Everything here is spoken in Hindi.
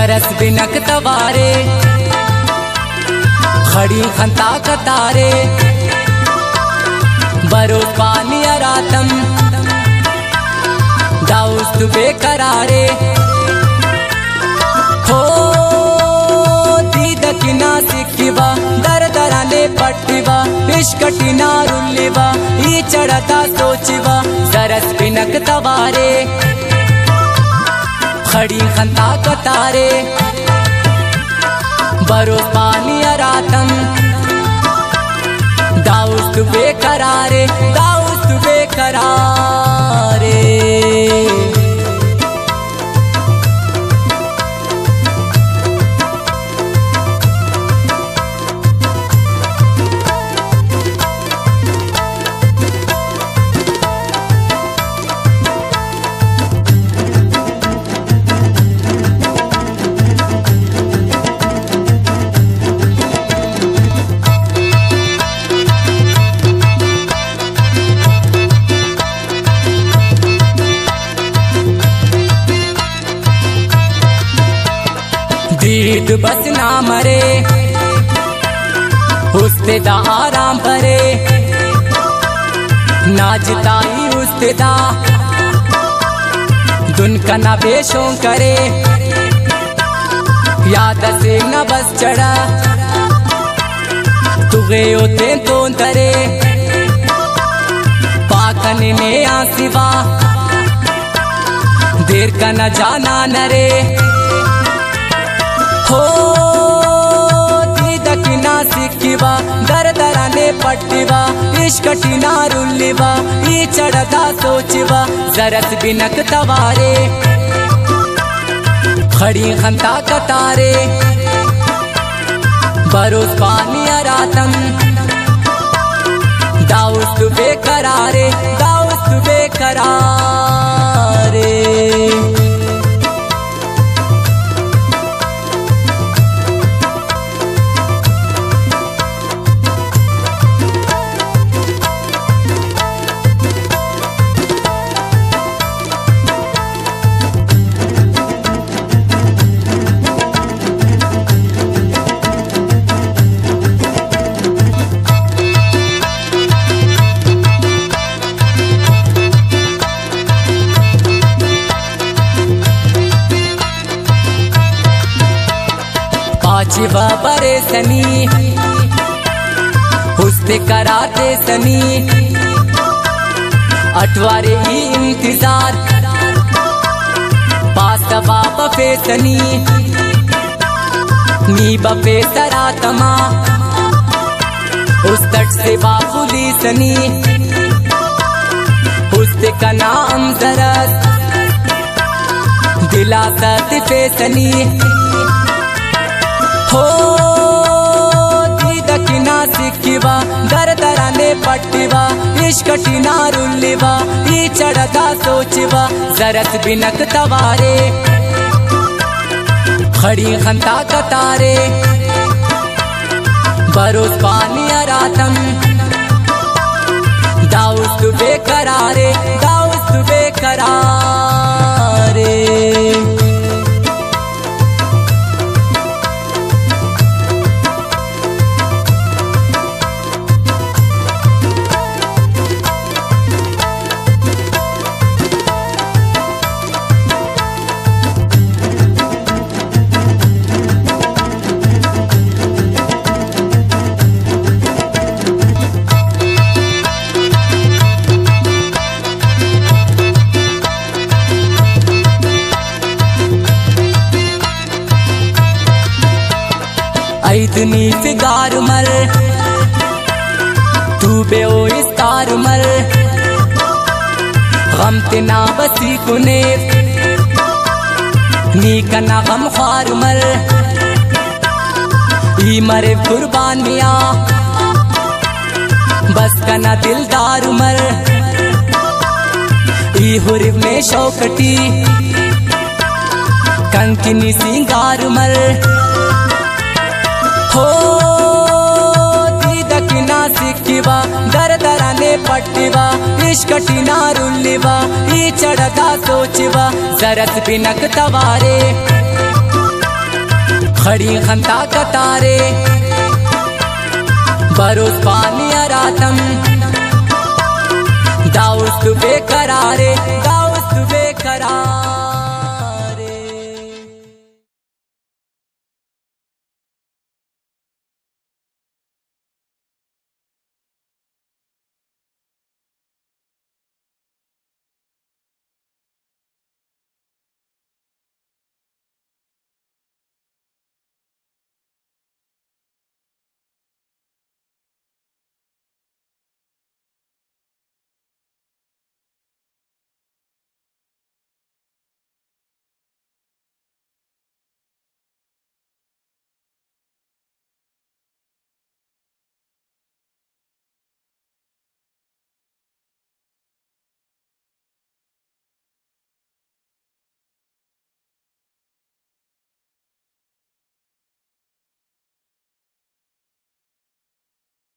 जरस बिनक तवारे खड़ी खंता कतारे बरो पानी अरातम दाउस्त बेकरारे हो दीद किना सिक्किबा दर दराने पट्टिबा इश्कटिना रुल्लिबा ई चढ़ता सोचिबा जरस बिनक तवारे खड़ी खंता कतारे बरो पानी अरातम दाउस्त बेकरारे दाउस्त बेकरारे। दीद बस ना मरे उस्तेदा आराम परे नाजताई उस्तेदा दुन का ना बेशों करे याद से न बस चढ़ा तुगे होते तो तरे पाकने में आसिवा देर का न जाना नरे हो दीद किना सिक्किबा दर दराने पट्टिबा इश्कटिना रुल्लिबा ई चढ़ता सोचिबा जरस बिनक तवारे खड़ी खंता कतारे बरोस पानी अरातम दाउस्त बेकरारे दाउस्त बेकरारे। पाचिवा परेसनी हुस्ते कराते सनी अठवारे ही इंतजार पासवा बफे सनी नी बफे सरातमा उस तट से बापुली सनी हुस्ते का नाम जरस दिला सतिफे सनी हो दीद किना सिक्किबा दर दराने पट्टिबा इश्कटिना रुल्लिबा ई चढ़ता सोचिबा जरस बिनक तवारे खड़ी खंता कतारे बरोस पानी अरातम दाउस्त बेकरारे दाउस्त बेकरारे। ऐदनी फिगार मर तू बेओ इस्तार मर गम तिना बसी कुने नी कना गम ख्वार मर ई मरे कुर्बान मिया बस कना दिलदार मर ई हुरिब में शौकटी कंकिनी सिंगार मर हो दीद किना सिक्किबा दर दराने पट्टिबा इश्कटिना रुल्लिबा ई चढ़ता सोचिबा जरस बिनक तवारे खड़ी खंता कतारे बरोस पानी अरातम दाउस बेकरारे।